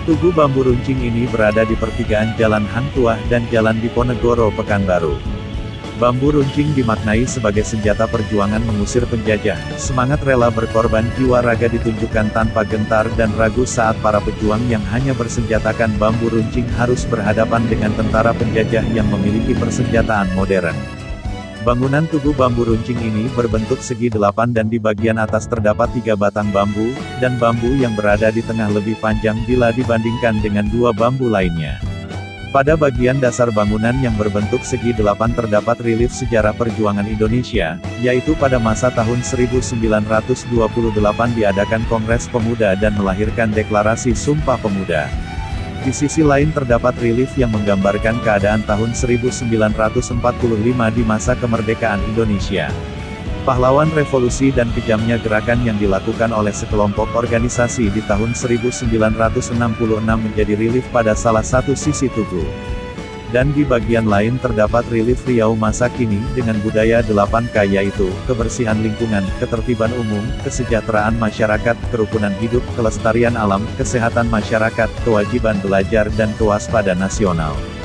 Tugu bambu runcing ini berada di pertigaan Jalan Hang Tuah dan Jalan Diponegoro, Pekanbaru. Bambu runcing dimaknai sebagai senjata perjuangan mengusir penjajah. Semangat rela berkorban jiwa raga ditunjukkan tanpa gentar dan ragu saat para pejuang yang hanya bersenjatakan bambu runcing harus berhadapan dengan tentara penjajah yang memiliki persenjataan modern. Bangunan tugu bambu runcing ini berbentuk segi 8 dan di bagian atas terdapat 3 batang bambu, dan bambu yang berada di tengah lebih panjang bila dibandingkan dengan 2 bambu lainnya. Pada bagian dasar bangunan yang berbentuk segi 8 terdapat relief sejarah perjuangan Indonesia, yaitu pada masa tahun 1928 diadakan Kongres Pemuda dan melahirkan Deklarasi Sumpah Pemuda. Di sisi lain terdapat relief yang menggambarkan keadaan tahun 1945 di masa kemerdekaan Indonesia. Pahlawan revolusi dan kejamnya gerakan yang dilakukan oleh sekelompok organisasi di tahun 1966 menjadi relief pada salah satu sisi tugu. Dan di bagian lain terdapat relief Riau masa kini dengan budaya 8K, yaitu kebersihan lingkungan, ketertiban umum, kesejahteraan masyarakat, kerukunan hidup, kelestarian alam, kesehatan masyarakat, kewajiban belajar dan kewaspadaan nasional.